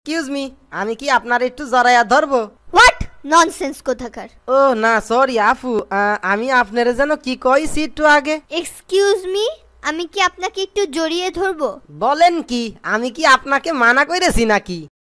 Excuse me, আমি কি আপনার একটু জড়াইয়া ধরবো? হোয়াট ননসেন্স কোথাকার। ও না সরি আফু, আমি আপনার যেন কি কইছি একটু আগে। এক্সকিউজ মি, আমি কি আপনাকে একটু জড়িয়ে ধরবো? বলেন কি, আমি কি আপনাকে মানা করেছি নাকি?